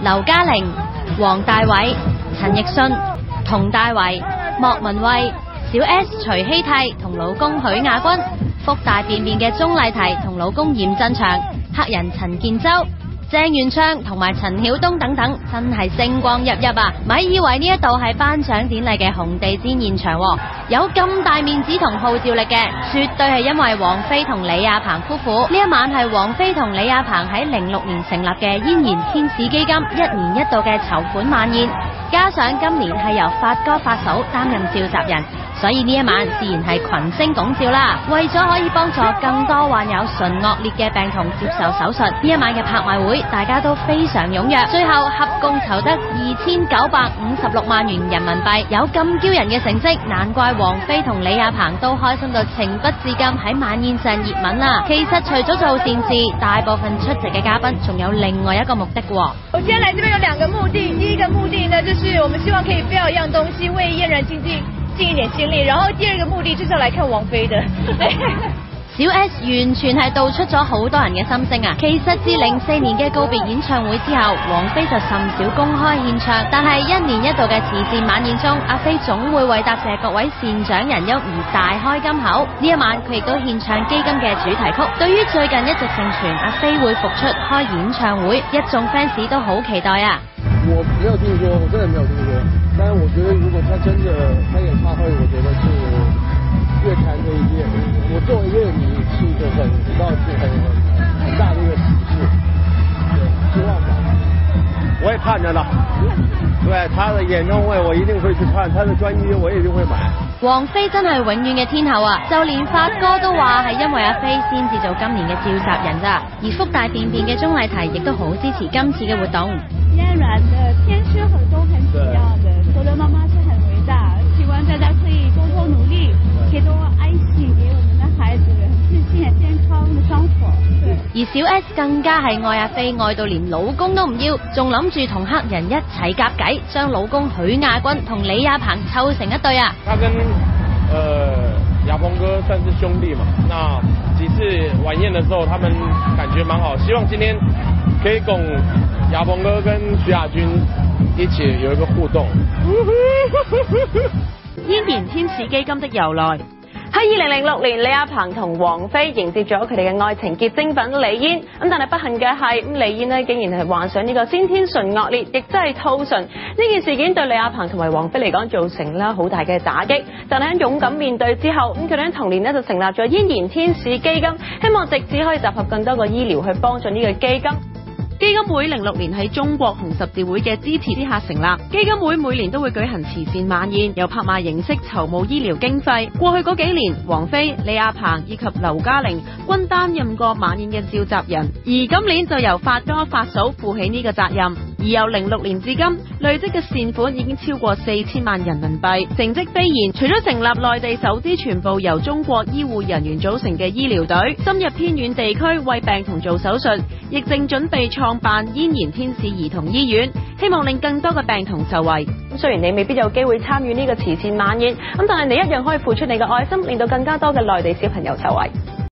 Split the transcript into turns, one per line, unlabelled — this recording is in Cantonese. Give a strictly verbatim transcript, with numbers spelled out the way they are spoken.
劉嘉玲、黃大偉、陳奕迅、佟大為、莫文蔚、小 S 徐熙娣同老公許亞軍，福大便便嘅鐘麗緹同老公嚴振祥，黑人陳建州、鄭元暢同埋陳曉東等等，真係星光熠熠啊！咪以為呢一度係頒獎典禮嘅紅地毯現場，有咁大面子同號召力嘅，絕對係因為王菲同李亞鵬夫婦。呢一晚係王菲同李亞鵬喺零六年成立嘅嫣然天使基金一年一度嘅籌款晚宴，加上今年係由發哥發嫂擔任召集人，所以呢一晚自然係群星拱照啦。為咗可以幫助更多患有唇腭裂嘅病童接受手術，呢一晚嘅拍賣會大家都非常踴躍，最後合共籌得二千九百五十六萬元人民幣，有咁驕人嘅成績，難怪王菲同李亞鵬都開心到情不自禁喺晚宴上熱吻啦。其實除咗做善事，大部分出席嘅嘉賓仲有另外一個目的喎。
我今天來這邊有兩個目的，第一個目的呢，就是我們希望可以表一樣東西，為嫣然經濟盡一點心力，然後第二個目的就是要來看王菲的。
小 S 完全係道出咗好多人嘅心聲啊！其實自零四年嘅告別演唱會之後，王菲就甚少公開獻唱，但係一年一度嘅慈善晚宴中，阿菲總會為答謝各位善長仁翁而大開金口。呢一晚佢亦都獻唱基金嘅主題曲。對於最近一直盛傳阿菲會復出開演唱會，一眾 fans 都好期待啊！
我沒有聽說，我真的沒有聽說，但是我覺得如果他真的開演唱會，我覺得是樂壇的一件，我作為樂迷是一個很知道是很很大的一個喜事，對，希望吧。我也看着了，對他的演唱會我一定會去看，他的專輯我也一定會買。
王菲真係永遠嘅天后啊！就連發哥都話係因為阿菲先至做今年嘅召集人咋。而福大便便嘅鐘麗緹亦都好支持今次嘅活動。
嫣然的天師和都很重要的，做人媽媽是很偉大，希望大家可以多多努力，可以多愛心給我們的孩子，很自信、很健康的生活。對。
而小 S 更加係愛阿菲愛到連老公都唔要，仲諗住同黑人一齊夾計，將老公許亞軍同李亞鵬湊成一對啊！
他跟呃亞鵬哥算是兄弟嘛，那幾次晚宴的時候，他們感覺蠻好，希望今天可以拱亞鵬哥跟徐亞軍一起有一個互動。
嫣然天使基金的由來。喺二零零六年，李亞鵬同王菲迎接咗佢哋嘅愛情結晶品李嫣，咁但係不幸嘅係，咁李嫣呢竟然係患上呢個先天唇腭裂，亦即係兔唇。呢件事件對李亞鵬同埋王菲嚟講造成啦好大嘅打擊，但係喺勇敢面對之後，咁佢哋喺同年呢就成立咗嫣然天使基金，希望藉此可以集合更多個醫療去幫助呢個基金。基金會零六年喺中國紅十字會嘅支持之下成立，基金會每年都會舉行慈善晚宴，由拍賣形式籌募醫療經費。過去嗰幾年，王菲、李亞鵬以及劉嘉玲均擔任過晚宴嘅召集人，而今年就由發哥發嫂負起呢個責任。而由零六年至今，累積嘅善款已經超過四千萬人民幣，成績斐然。除咗成立內地首支全部由中國醫護人員組成嘅醫療隊，深入偏遠地區為病童做手術，亦正準備創辦嫣然天使兒童醫院，希望令更多嘅病童受惠。咁雖然你未必有機會參與呢個慈善晚宴，咁但係你一樣可以付出你嘅愛心，令到更加多嘅內地小朋友受惠。